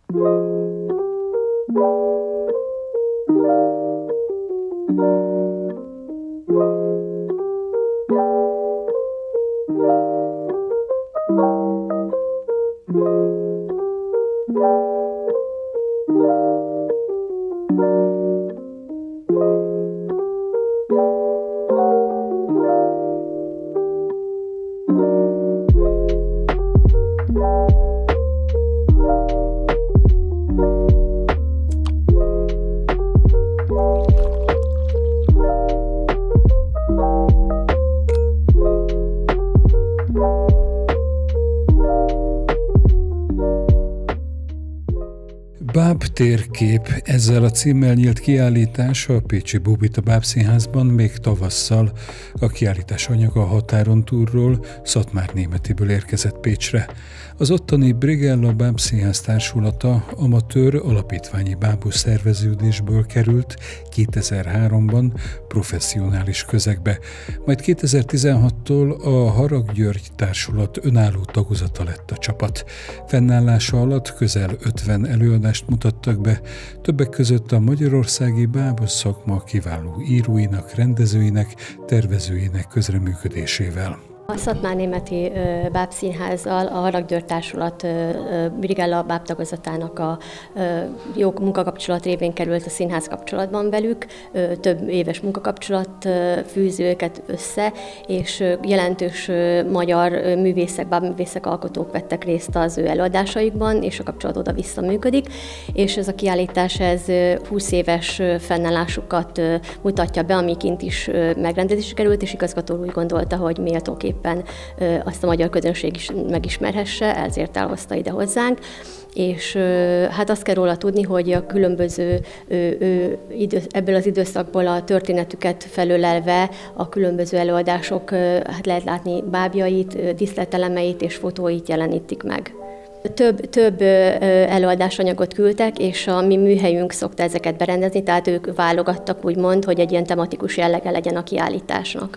Báb térkép, ezzel a címmel nyílt kiállítás a pécsi Bóbita Bábszínházban még tavasszal. A kiállítás anyaga a határon túlról, Szatmárnémetiből érkezett Pécsre. Az ottani Brigella Bábszínház társulata amatőr alapítványi bábos szerveződésből került 2003-ban professzionális közegbe, majd 2016-tól a Harag György társulat önálló tagozata lett a csapat. Fennállása alatt közel 50 előadást mutattak be, többek között a magyarországi bábos szakma kiváló íróinak, rendezőinek, tervezőinek közreműködésével. A Szatmárnémeti Bábszínházzal a Harag György társulat Brigella bábtagozatának a jó munkakapcsolat révén került a színház kapcsolatban velük. Több éves munkakapcsolat fűzi őket össze, és jelentős magyar művészek, bábművészek, alkotók vettek részt az ő előadásaikban, és a kapcsolat oda-vissza működik. És ez a kiállítás 20 éves fennállásukat mutatja be, ami kint is megrendezésre került, és igazgató úgy gondolta, hogy méltóképpen azt a magyar közönség is megismerhesse, ezért elhozta ide hozzánk. És hát azt kell róla tudni, hogy a különböző ebből az időszakból a történetüket felölelve a különböző előadások, hát lehet látni bábjait, díszletelemeit és fotóit jelenítik meg. Több előadásanyagot küldtek, és a mi műhelyünk szokta ezeket berendezni, tehát ők válogattak úgymond, hogy egy ilyen tematikus jellege legyen a kiállításnak.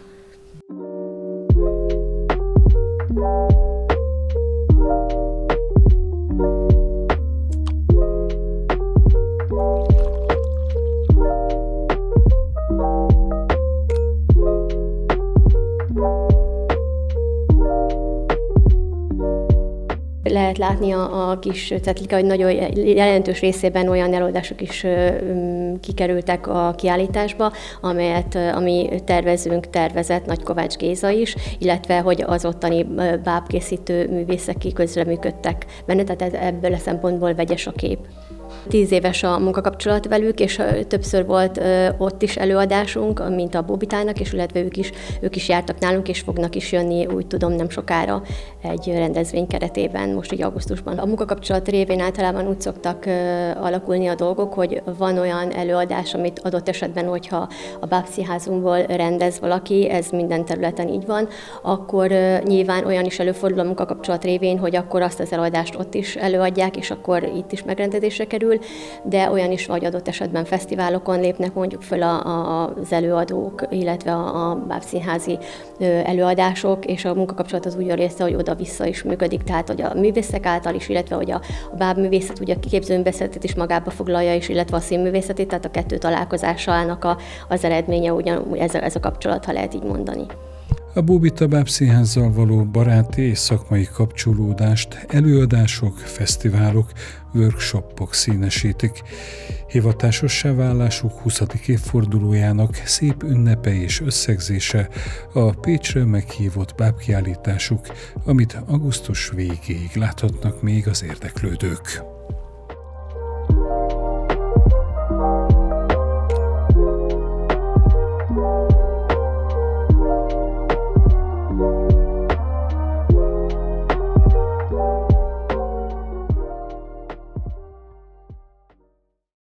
Lehet látni a kis cetlika, hogy nagyon jelentős részében olyan előadások is kikerültek a kiállításba, ami tervezőnk tervezett, Nagy Kovács Géza is, illetve hogy az ottani bábkészítő művészek közreműködtek benne, tehát ebből a szempontból vegyes a kép. 10 éves a munkakapcsolat velük, és többször volt ott is előadásunk, mint a Bóbitának, és illetve ők is jártak nálunk, és fognak is jönni, úgy tudom, nem sokára egy rendezvény keretében, most így augusztusban. A munkakapcsolat révén általában úgy szoktak alakulni a dolgok, hogy van olyan előadás, amit adott esetben, hogyha a Bábszínházunkból rendez valaki, ez minden területen így van, akkor nyilván olyan is előfordul a munkakapcsolat révén, hogy akkor azt az előadást ott is előadják, és akkor itt is megrendezésre kerül, de olyan is vagy adott esetben fesztiválokon lépnek mondjuk föl az előadók, illetve a bábszínházi előadások, és a munkakapcsolat az úgy a része, hogy oda-vissza is működik, tehát hogy a művészek által is, illetve hogy a bábművészet, ugye a képzőművészetét is magába foglalja is, illetve a színművészetét, tehát a kettő találkozásának az eredménye ugyanúgy ez a kapcsolat, ha lehet így mondani. A Bóbita Bábszínházzal való baráti és szakmai kapcsolódást előadások, fesztiválok, workshopok színesítik. Hivatásossá válásuk 20. évfordulójának szép ünnepe és összegzése a Pécsre meghívott bábkiállításuk, amit augusztus végéig láthatnak még az érdeklődők.